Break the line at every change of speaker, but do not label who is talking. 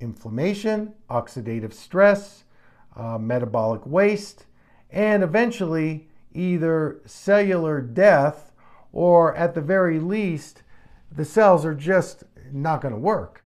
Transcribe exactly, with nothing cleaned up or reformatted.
inflammation, oxidative stress, uh, metabolic waste, and eventually either cellular death, or at the very least, the cells are just not going to work.